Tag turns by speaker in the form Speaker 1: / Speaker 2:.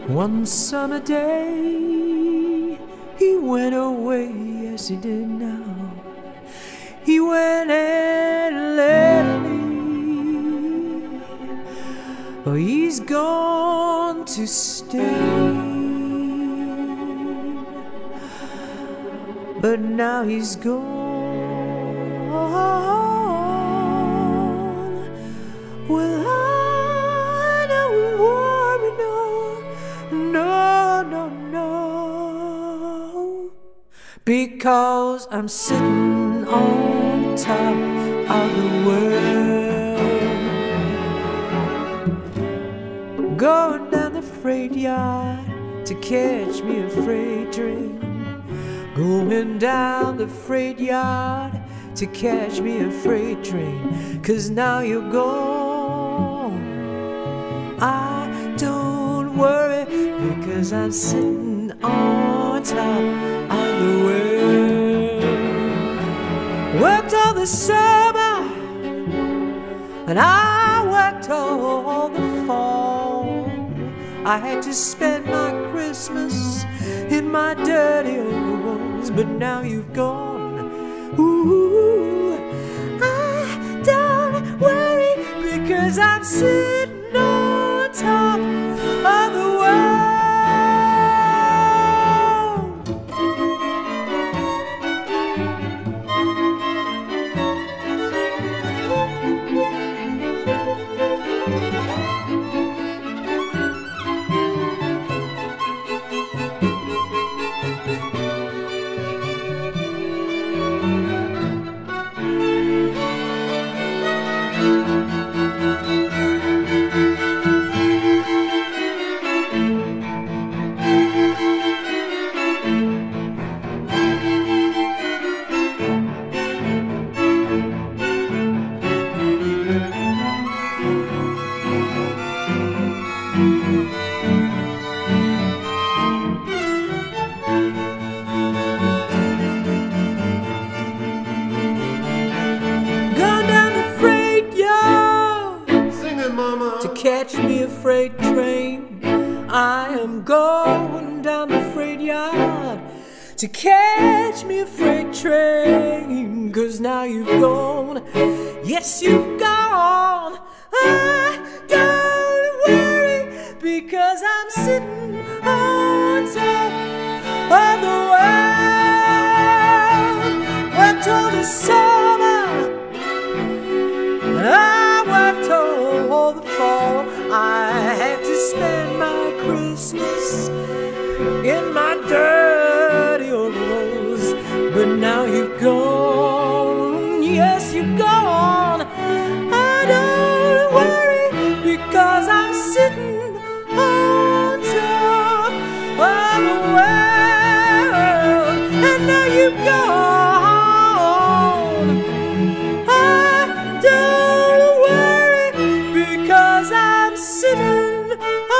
Speaker 1: One summer day, he went away, yes he did now. He went and left me. Oh, he's gone to stay. But now he's gone. Well, I don't worry, no, because I'm sitting on top of the world, going down the freight yard to catch me a freight train. Going down the freight yard to catch me a freight train. 'Cause now you're gone, I don't worry, because I'm sitting on top of the world. Worked all the summer and I worked all the fall. I had to spend my Christmas in my dirty old clothes, but now you've gone. Ooh, I don't worry, because I'm sitting on top of the world. Catch me a freight train. I am going down the freight yard to catch me a freight train. 'Cause now you've gone, yes you've gone. I don't worry, because I'm sitting on top of the world. Worked all the summer, I worked all the fall. I had to spend my Christmas in my dirty old clothes, but now you've gone, yes you've gone. I don't worry, because I'm sitting on top of the world, and now you've gone. I don't worry, because I'm sitting